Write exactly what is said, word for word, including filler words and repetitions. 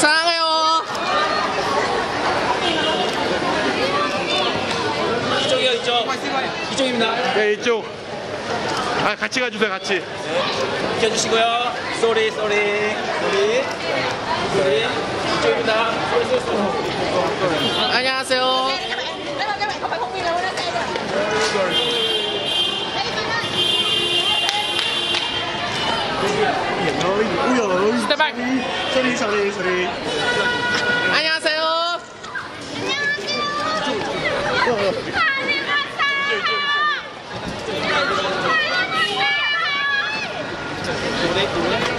사랑해요. 이쪽이요, 이쪽. 이쪽입니다. 네, 이쪽. 아, 같이 가주세요, 같이. 네. 비켜주시고요. 쏘리, 쏘리, 쏘리, 쏘리. 이쪽입니다. 쏘리, 쏘리, 쏘리. 안녕하세요. 스텝 백. 소리, 소리, 소리. 안녕하세요. 노래, 노래.